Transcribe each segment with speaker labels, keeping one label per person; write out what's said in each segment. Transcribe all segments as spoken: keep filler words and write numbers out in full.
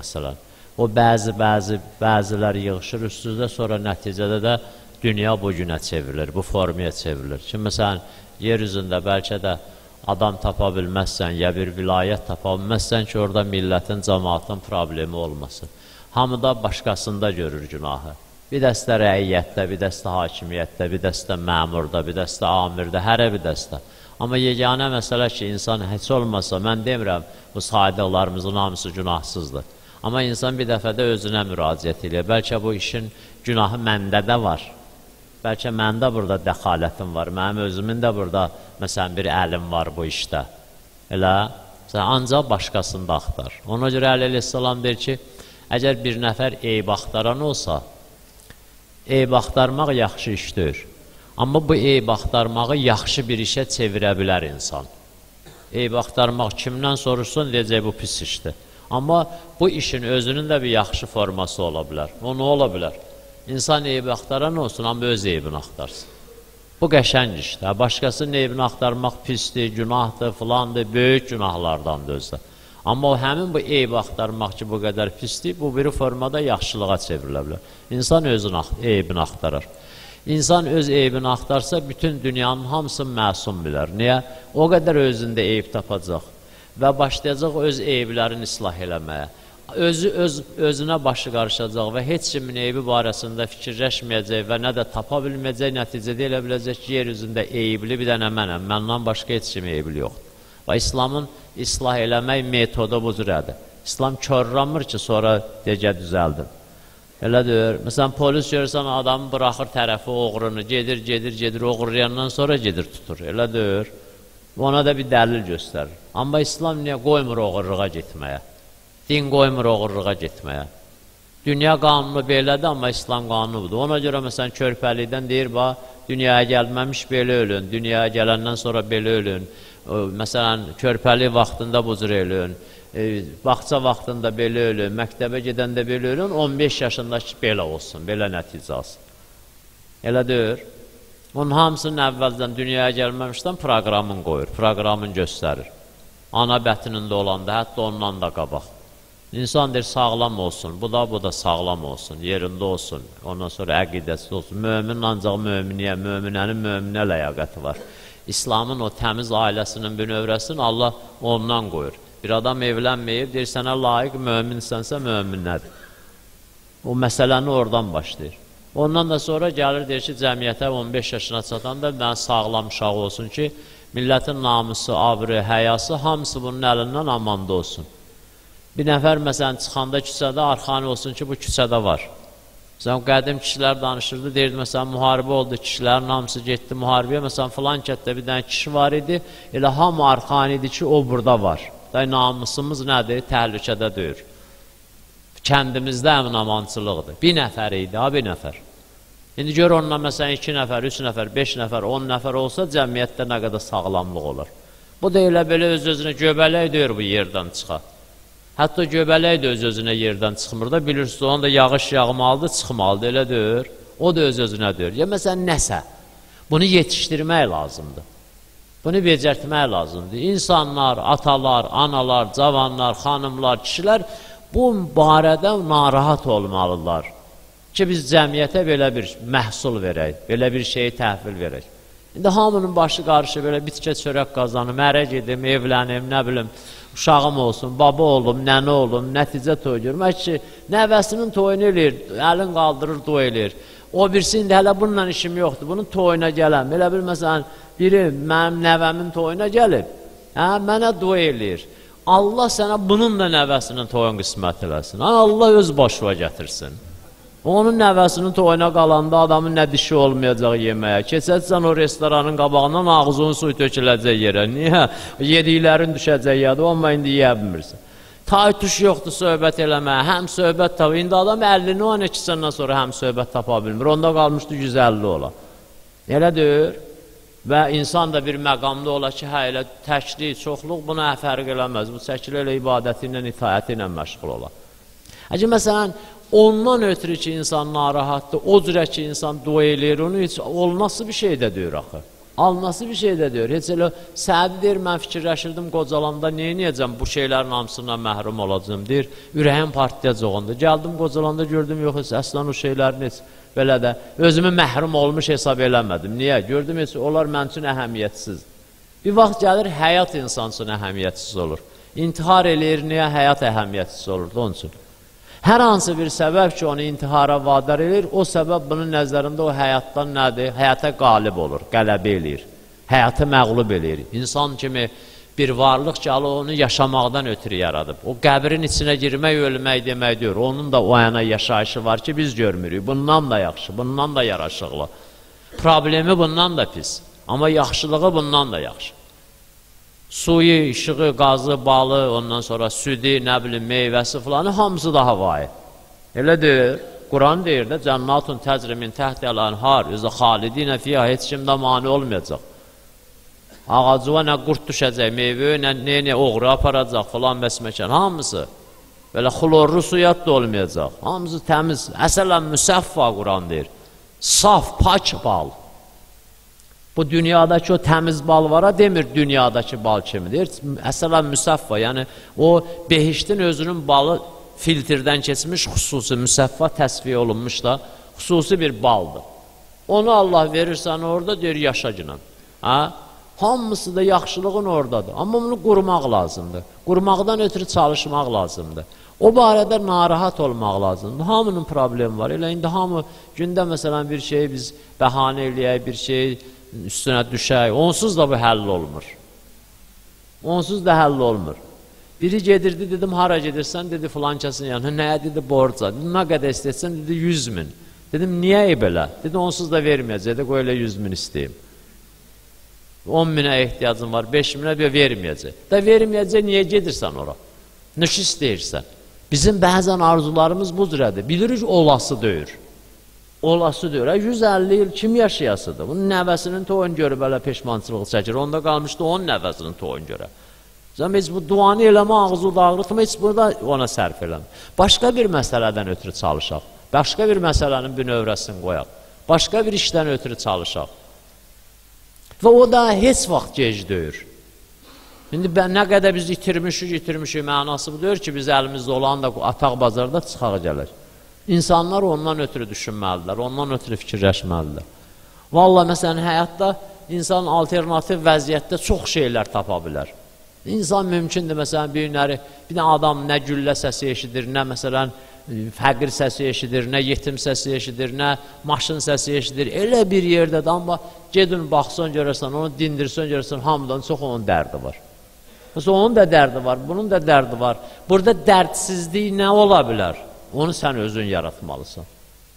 Speaker 1: məsələn. O bəzi-bəzi, bəziləri yığışır üstündə, sonra nəticədə də dünya bu günə çevrilir, bu formaya çevrilir. Ki, məsələn, yer üzündə bəlkə də adam tapa bilməzsən, ya bir vilayət tapa bilməzsən ki, orada millətin, cəmaatın problemi olmasın. Hamı da başqasında görür günahı. Bir dəstə rəiyyətdə, bir dəstə hakimiyyətdə, bir dəstə məmurda, bir dəstə amirdə, hərə bir dəstə. Amma yeganə məsələ ki, insan heç olmasa, mən demirəm, bu saydaqlarımızın hamısı günahsızdır. Amma insan bir dəfə də özünə müraciət edir. Bəlkə bu işin günahı məndə də var. Bəlkə məndə burada dəxalətim var, mənim özümün də burada, məsələn, bir əlim var bu işdə. Elə, ancaq başqasında axtar. Ona görə Əli əleyhissalam deyir ki, əgər bir nəfər eyb axtaran olsa, eyb axtarmaq yaxşı işdir. Amma bu eyb axtarmağı yaxşı bir işə çevirə bilər insan. Eyb axtarmaq kimdən soruşsun, deyəcək bu pis işdir. Amma bu işin özünün də bir yaxşı forması ola bilər. O nə ola bilər? İnsan eyb axtaran olsun, amma öz eybini axtarsın. Bu qəşəng işdir. Başqasının eybini axtarmaq pisdir, günahdır, filandır, böyük günahlardandır özdə. Amma o həmin bu eyb axtarmaq ki, bu qədər pisdir, bu bir formada yaxşılığa çevrilə bilər. İnsan özün eybini axtarar. İnsan öz eybini axtarsa, bütün dünyanın hamısını məsum bilər. Niyə? O qədər özündə eyb tapacaq və başlayacaq öz eyblərini islah eləməyə. Özü öz, özünə başı qarışacaq və heç kimin eybi barəsində fikirləşməyəcək və nə də tapa bilməyəcək, nəticədə elə biləcək ki, yer üzündə eybli bir dənə mənəm, məndən başqa heç kimi eybli yoxdur. Və İslamın islah eləmək metodu bu cürədir. İslam körranmır ki, sonra decə düzəldir. Elədir. Məsələn, polis görürsən, adamı bıraxır tərəfi oğrunu, gedir, gedir, gedir, oğurlayandan sonra gedir, tutur. Elədir. Ona da bir dəlil göstərir. Amma İslam niyə qoymur oğurluğa getməyə? Din qoymur oğurluğa getməyə. Dünya qanunu belədir, amma İslam qanunu budur. Ona görə, məsələn, körpəlikdən deyir, bax, dünyaya gəlməmiş belə ölün, dünyaya gələndən sonra belə ölün. Məsələn, körpəlik vaxtında bu cür ölün, bağça vaxtında belə ölün, məktəbə gedəndə belə ölün, on beş yaşındakı belə olsun, belə nəticə alsın. Elə deyir. Onun hamısının əvvəldən dünyaya gəlməmişdən proqramın qoyur, proqramın göstərir. Ana bətnində olanda, hətta ondan da qabaq. İnsan deyir, sağlam olsun, bu da, bu da sağlam olsun, yerində olsun, ondan sonra əqidəsi olsun. Mömin ancaq möminiyə, möminənin möminə ləyaqəti var. İslamın o təmiz ailəsinin bir növrəsini Allah ondan qoyur. Bir adam evlənməyib, deyir, sənə layiq möminsənsə möminədir. O məsələni oradan başlayır. Ondan da sonra gəlir, deyir ki, cəmiyyətə on beş yaşına çatanda mən sağlam uşaq olsun ki, millətin namusu, abrı, həyası, hamısı bunun əlindən amanda olsun. Bir nəfər, məsələn, çıxanda küçədə, arxani olsun ki, bu küçədə var. Məsələn, qədim kişilər danışırdı, deyirdi, məsələn, müharibə oldu, kişilərin hamısı getdi müharibəyə, məsələn, filan kətdə bir dənə kişi var idi, elə hamı arxani idi ki, o burada var. Day, namusumuz nədir? Təhlükədə deyir. Kəndimizdə əmin-amançılıqdır. Bir nəfər idi, ha, bir nəfər. İndi gör onunla, məsələn, iki nəfər, üç nəfər, beş nəfər, on nəfər olsa, cəmiyyətdə nə qədər sağlamlıq olar. Bu da elə belə öz-özünə göbələk deyir bu yerdən çıxa. Hətta göbələk də öz-özünə yerdən çıxmır da, bilirsiniz, onun da yağış yağmalıdır, çıxmalıdır, elə deyir. O da öz-özünə deyir. Ya, məsələn, nəsə, bunu yetişdirmək lazımdır. Bunu becərtmək lazımdır. İnsanlar, atalar, analar, cavanlar, xanımlar, kişilər bu barədə narahat olmalılar ki, biz cəmiyyətə belə bir məhsul verək, belə bir şeyi təhvil verək. İndi hamının başı qarşı belə bitkə çörək qazanım, ərə gedim, evlənim, nə bilim, uşağım olsun, baba olum, nənə olum, nəticə toy görmək ki, nəvəsinin toyunu eləyir, əlin qaldırır, toy eləyir. O birisi indi hələ bununla işim yoxdur, bunun toyuna gələm. Elə bir, məsələn, biri mənim nəvəmin toyuna gəlib, hə, mənə toy eləyir. Allah sənə bunun da nəvəsinin toyun qismət eləsin. Allah öz başına gətirsin. Onun nəvəsinin toyuna qalanda adamın nə dişi olmayacaq yeməyə. Keçəcəksən o restoranın qabağından ağzının suyu töküləcək yerə. Niyə? Yediklərin düşəcək yerdə, amma indi yeyə bilmirsən. Tay-tuş yoxdur söhbət eləməyə, həm söhbət tapı. İndi adam əlli on iki səndən sonra həm söhbət tapa bilmir. Onda qalmışdı yüz əlli ola. Elə deyir. Və insan da bir məqamda ola ki, hə, elə təklik, çoxluq buna fərq eləməz. Bu çəkilə elə ibadəti ilə, itaəti ilə məşğul ola. Əgər, məsələn, ondan ötürü ki, insan narahatdır, o cürə ki, insan dua eləyir, onu heç olması bir şey də deyir axı. Alması bir şey də deyir. Heç elə Sədi deyir, mən fikirləşirdim qocalanda, neyə niyəcəm, bu şeylərin hamısından məhrum olacağım, deyir, ürəyim partlayacağında. Gəldim qocalanda gördüm, yox, əslən o şeylərin heç belə də, özümü məhrum olmuş hesab eləmədim. Niyə? Gördüm, heç onlar mən üçün əhəmiyyətsiz. Bir vaxt gəlir, həyat insan üçün əhəmiyyətsiz olur. İntihar eləyir, niyə həyat əhəmiyyətsiz olurdu onun üçün? Hər hansı bir səbəb ki, onu intihara vadar edir, o səbəb bunun nəzərində o həyatdan nədir? Həyata qalib olur, qələbə eləyir, həyatı məğlub eləyir. İnsan kimi bir varlıq ki, Allah onu yaşamaqdan ötürü yaradıb. O qəbrin içinə girmək, ölmək demək deyir. Onun da o yana yaşayışı var ki, biz görmürük. Bundan da yaxşı, bundan da yaraşıqlı. Problemi bundan da pis. Amma yaxşılığı bundan da yaxşı. Suyu, işığı, qazı, balı, ondan sonra südü, nə bilim, meyvəsi filanı, hamısı daha vayı. Elə deyir, Quran deyir də, cənnatun təcrimin təhdəl ənhar, üzə xalidinə fiyyə, heç kimdə mani olmayacaq. Ağacıva nə qurt düşəcək, meyvə, nə, nə, nə oğru aparacaq, filan məsməkən, hamısı. Belə xlorlu suyat da olmayacaq, hamısı təmiz, əsələn müsəffa Quran deyir. Saf, pak bal. Bu dünyadakı o təmiz bal vara demir, dünyadakı bal kimidir. Əsələn müsəffa, yəni o behiştin özünün balı filtrdən keçmiş xüsusi, müsəffa təsfiyə olunmuş da xüsusi bir baldır. Onu Allah verirsən orada, deyir, yaşacinan. Ha? Hamısı da yaxşılığın oradadır. Amma bunu qurmaq lazımdır. Qurmaqdan ötürü çalışmaq lazımdır. O barədə narahat olmaq lazımdır. Hamının problemi var. Elə indi hamı gündə məsələn bir şeyi biz bəhanə eləyək, bir şeyi üstünə düşək. Onsuz da bu həll olmur. Onsuz da həll olmur. Biri gedirdi, dedim, hara gedirsən, dedi, filankasının yanına. Nəyə, dedi, borca. Nə qədər istəyirsən, dedi, yüz min. Dedim, niyə belə? Dedi, onsuz da verməyəcək, dedi, qoy elə yüz min istəyim. on minə ehtiyacın var, beş minə verməyəcək. Da verməyəcək, niyə gedirsən ora? Nüş istəyirsən. Bizim bəzən arzularımız bu cürədir. Bilirik, olası deyir. Olası deyir. yüz əlli il kim yaşayasıdır? Bunun nəvəsinin toyun görüb elə peşmançılıq çəkir. Onda qalmışdı onun nəvəsinin toyun görə. Zəm heç bu duanı eləmə, ağzı dağırtma, heç burada ona sərf eləmə. Başqa bir məsələdən ötürü çalışaq. Başqa bir məsələnin bir növrəsini qoyaq. Başqa bir işdən ötürü çalışaq. Və o da heç vaxt gec deyir. İndi nə qədər biz itirmişik, itirmişik mənası bu deyir ki, biz əlimizdə olan da ataq bazarda çıxağı gəlir. İnsanlar ondan ötürü düşünməlidirlər, ondan ötürü fikirləşməlidirlər. Vallahi, məsələn, həyatda insan alternativ vəziyyətdə çox şeylər tapa bilər. İnsan mümkündür, məsələn, bir günləri, bir də adam nə güllə səsi eşidir, nə məsələn, fəqir səsi eşidir, nə yetim səsi eşidir, nə maşın səsi eşidir. Elə bir yerdədir, amma gedin, baxsan, görərsən, onu dindirsən, görərsən, hamıdan çox onun dərdi var. Mesela onun da dərdi var, bunun da dərdi var. Burada dərdsizlik nə ola bilər? Onu sən özün yaratmalısan.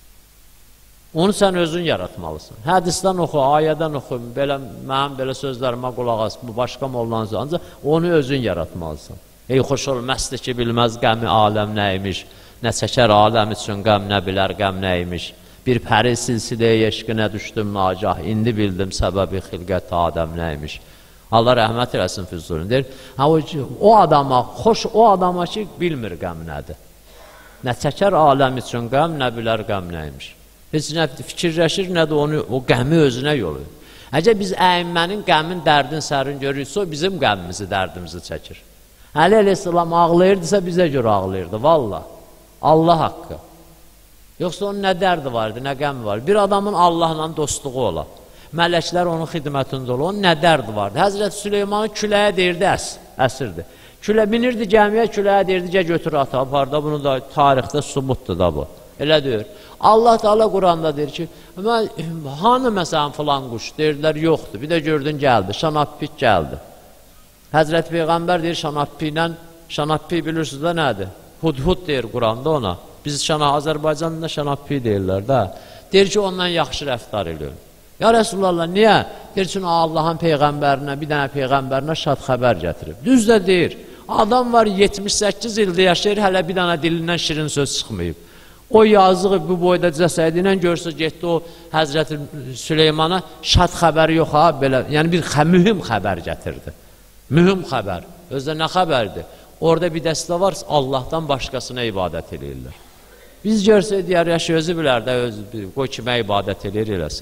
Speaker 1: Onu sən özün yaratmalısan. Hədisdən oxu, ayədən oxu, belə, mənim belə sözlərimə qulaq as, bu başqa mollanızı, ancaq onu özün yaratmalısan. Ey xoş olməzdir ki, bilməz qəmi aləm nəymiş, nə çəkər aləm üçün qəm, nə bilər qəm nəymiş. Bir pəri silsiləyə eşqinə düşdüm nagah, indi bildim səbəbi xilqət adəm nəymiş. Allah rəhmət eləsin Füzulidir. O, o adama, xoş o adama ki, bilmir qəm nədir. Nə çəkər aləm üçün qəm, nə bilər qəm nəymiş. Heç nə fikirləşir, nə də onu, o qəmi özünə yolu. Əgər biz əyimmənin qəmin, dərdin sərin görürsə, o bizim qəmimizi, dərdimizi çəkir. Əli əleyhissalam ağlayırdısa, bizə görə ağlayırdı, valla. Allah haqqı. Yoxsa onun nə dərdi vardı, nə qəmi vardı. Bir adamın Allahla dostluğu ola. Mələklər onun xidmətində olur, onun nə dərdi vardı. Həzrət Süleymanı küləyə deyirdi, əs, əsirdi. Külə binirdi gəmiyə, küləyə deyirdi, gəl götür ata, aparda, bunu da tarixdə subutdur da bu. Elə deyir. Allah Teala Quranda deyir ki, hanı məsələn filan quş, deyirdilər, yoxdur. Bir də gördün gəldi, şanappik gəldi. Həzrət Peyğəmbər deyir, şanappi ilə, şanappi bilirsiniz də nədir? Hudhud deyir Quranda ona. Biz şana, Azərbaycanda şanappi deyirlər də. Deyir ki, ondan yaxşı rəftar edir. Ya Resulallah, niyə? Deyir ki, Allahın Peyğəmbərinə, bir dənə Peyğəmbərinə şad xəbər gətirib. Düz də deyir, adam var yetmiş səkkiz ildə yaşayır, hələ bir dənə dilindən şirin söz çıxmayıb. O yazığı bu boyda cəsədi ilə görsə, getdi o Həzrəti Süleymana şad xəbəri yox ha, belə, yəni bir xə, mühüm xəbər gətirdi. Mühüm xəbər. Özdə nə xəbərdir? Orada bir dəstə var, Allahdan başqasına ibadət edirlər. Biz görsək, deyər, yaşı özü bilər də, özü, qoy kimə ibadət edir eləsin.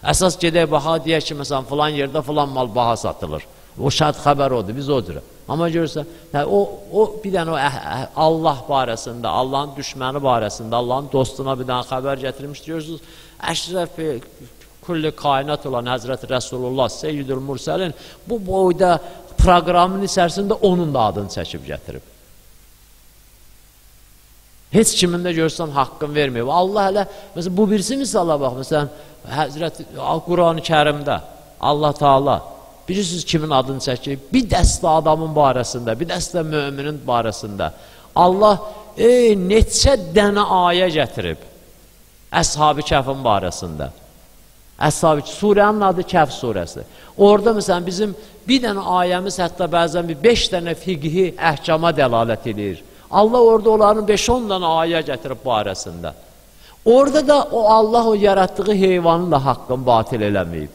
Speaker 1: Əsas gedək baxa, deyək ki, məsələn, filan yerdə filan mal baha satılır. O şad xəbər odur, biz odur. Amma görürsən, o, o bir dənə o Allah barəsində, Allahın düşməni barəsində, Allahın dostuna bir dənə xəbər gətirmiş, diyorsunuz, əşrəf kulli kainat olan Həzrəti Rəsulullah Seyyidül Mursəlin bu boyda proqramın içərisində onun da adını çəkib gətirib. Heç kimin də görsən haqqın verməyib. Allah hələ, məsələn, bu birisi misala bax, məsələn, Həzrəti Quran-ı Kərimdə Allah Taala bilirsiniz kimin adını çəkib? Bir dəstə adamın barəsində, bir dəstə möminin barəsində. Allah ey, neçə dənə ayə gətirib Əshab-ı Kəhfin barəsində. Əshab-ı surənin adı Kəhf surəsi. Orada məsələn bizim bir dənə ayəmiz hətta bəzən bir beş dənə fiqhi əhkama dəlalət edir. Allah orada onların beş on dənə ayə gətirib barəsində. Orada da o Allah o yaratdığı heyvanın da haqqını batil eləməyib.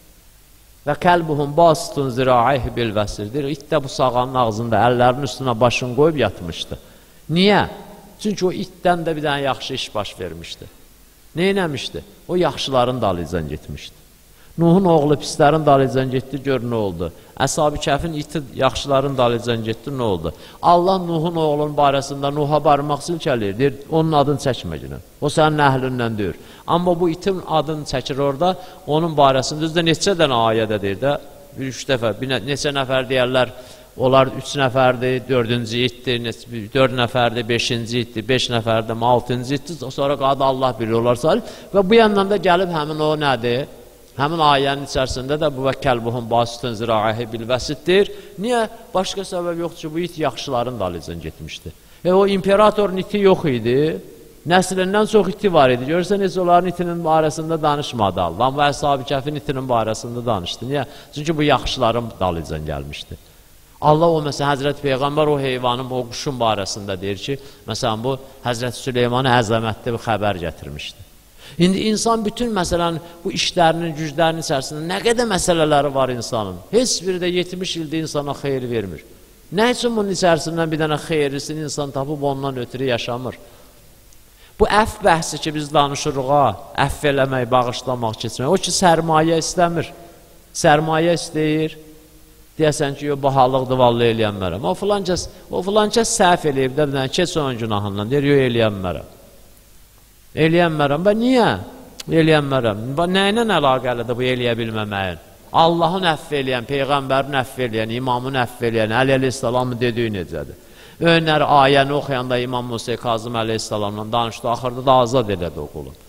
Speaker 1: Və kəlbuhum basitun zira'ih bil vəsirdir. İt də bu sağanın ağzında əllərinin üstünə başını qoyub yatmışdı. Niyə? Çünki o itdən də bir dənə yaxşı iş baş vermişdi. Neynəmişdi? O yaxşıların dalıcan getmişdi. Nuhun oğlu pislərin dalıcan getdi, gör nə oldu? Əshab-ı Kəhfin iti yaxşıların dalıcan getdi, nə oldu? Allah Nuhun oğlunun barəsində Nuh'a barmaq silkəlir, deyir, onun adını çəkməklə. O sənin əhlindən deyir. Amma bu itin adını çəkir orada, onun barəsində özdə neçə dənə ayədə deyir də, bir üç dəfə, bir neçə nəfər deyərlər, onlar üç nəfərdir, dördüncü itdir, dörd nəfərdir, beşinci itdir, beş nəfərdir, altıncı itdir, sonra qadı Allah bilir, onlar sayır. Və bu yandan da gəlib həmin o nədir? Həmin ayənin içərisində də bu və kəlbuhum basitun zira'ih bil vəsitdir. Niyə? Başqa səbəb yoxdur ki, bu it yaxşıların dalıcan getmişdi. E o imperatorun iti yox idi. Nəslindən çox iti var idi. Görürsən, heç onların itinin barəsində danışmadı Allah. Amma Əshab-ı Kəhfin itinin barəsində danışdı. Niyə? Çünki bu yaxşıların dalıcan gəlmişdi. Allah o, məsələn, Həzrət Peyğəmbər o heyvanın, o quşun barəsində deyir ki, məsələn, bu Həzrət Süleyman'a əzəmətli bir xəbər gətirmişdi. İndi insan bütün, məsələn, bu işlərinin, güclərinin içərisində nə qədər məsələləri var insanın. Heç biri də yetmiş ildə insana xeyir vermir. Nə üçün bunun içərisindən bir dənə xeyirlisini insan tapıb ondan ötürü yaşamır? Bu əff bəhsi ki, biz danışırıq, əff eləmək, bağışlamaq, keçmək. O ki, sərmayə istəmir. Sərmayə istəyir. Deyəsən ki, bahalıqdır, vallahi eləyənmərəm. O filan kəs, o filan kəs səhv eləyib də, bir dənə keç onun günahından, deyir, yox, eləyənmərəm. Eləyənmərəm. Və niyə? Eləyənmərəm. Nə ilə əlaqəlidir bu eləyə bilməməyin? Allahın əff eləyən, Peyğəmbərin əff eləyən, imamın əff eləyən, Əli əleyhissalamın dediyi necədir? Önləri ayəni oxuyanda İmam Musa Kazım əleyhissalamla danışdı, axırda da azad elədi o qulu.